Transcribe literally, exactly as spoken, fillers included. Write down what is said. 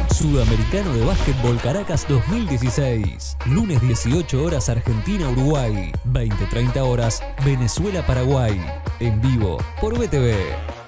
Sudamericano de Básquetbol Caracas dos mil dieciséis. Lunes dieciocho horas Argentina-Uruguay. veinte treinta horas Venezuela-Paraguay. En vivo por B T V.